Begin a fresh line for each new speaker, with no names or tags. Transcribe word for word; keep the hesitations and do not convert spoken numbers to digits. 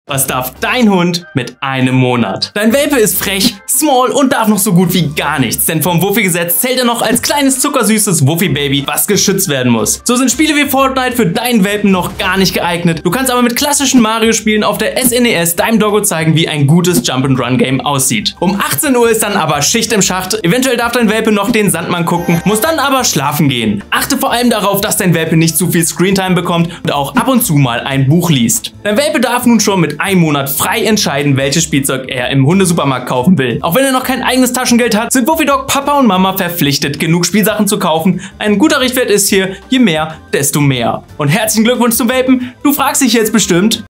Was darf dein Hund mit einem Monat? Dein Welpe ist frech, small und darf noch so gut wie gar nichts, denn vom Wuffi-Gesetz zählt er noch als kleines zuckersüßes Wuffi-Baby, was geschützt werden muss. So sind Spiele wie Fortnite für deinen Welpen noch gar nicht geeignet. Du kannst aber mit klassischen Mario-Spielen auf der S N E S deinem Doggo zeigen, wie ein gutes Jump-and-Run-Game aussieht. Um achtzehn Uhr ist dann aber Schicht im Schacht, eventuell darf dein Welpe noch den Sandmann gucken, muss dann aber schlafen gehen. Achte vor allem darauf, dass dein Welpe nicht zu viel Screentime bekommt und auch ab und zu mal ein Buch liest. Dein Welpe darf nun schon mit einem Monat frei entscheiden, welches Spielzeug er im Hundesupermarkt kaufen will. Auch wenn er noch kein eigenes Taschengeld hat, sind Wuffi Dog Papa und Mama verpflichtet, genug Spielsachen zu kaufen. Ein guter Richtwert ist hier, je mehr, desto mehr. Und herzlichen Glückwunsch zum Welpen. Du fragst dich jetzt bestimmt,